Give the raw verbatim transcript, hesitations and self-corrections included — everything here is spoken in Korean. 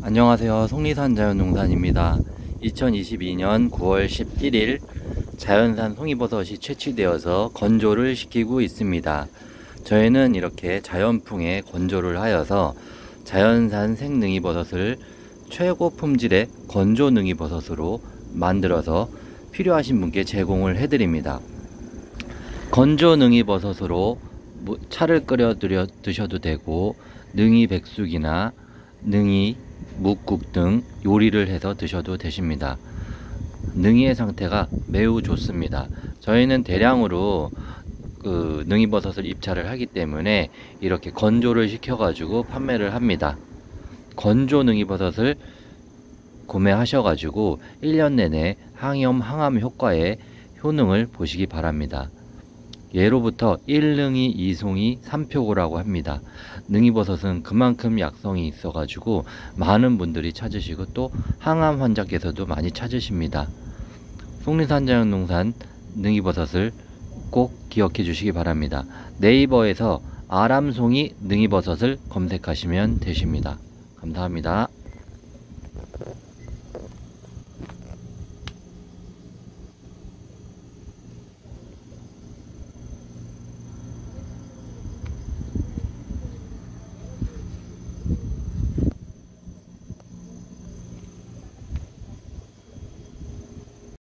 안녕하세요. 속리산 자연농산입니다. 이천이십이년 구월 십일일 자연산 송이버섯이 채취되어서 건조를 시키고 있습니다. 저희는 이렇게 자연풍에 건조를 하여서 자연산 생능이버섯을 최고 품질의 건조 능이버섯으로 만들어서 필요하신 분께 제공을 해드립니다. 건조 능이버섯으로 차를 끓여 드셔도 되고, 능이 백숙이나 능이 묵국 등 요리를 해서 드셔도 되십니다. 능이의 상태가 매우 좋습니다. 저희는 대량으로 그 능이버섯을 입찰을 하기 때문에 이렇게 건조를 시켜 가지고 판매를 합니다. 건조 능이버섯을 구매하셔 가지고 일 년 내내 항염 항암 효과의 효능을 보시기 바랍니다. 예로부터 일 능이, 이 송이, 삼 표고라고 합니다. 능이버섯은 그만큼 약성이 있어 가지고 많은 분들이 찾으시고 또 항암 환자께서도 많이 찾으십니다. 속리산 자연농산 능이버섯을 꼭 기억해 주시기 바랍니다. 네이버에서 아람송이 능이버섯을 검색하시면 되십니다. 감사합니다.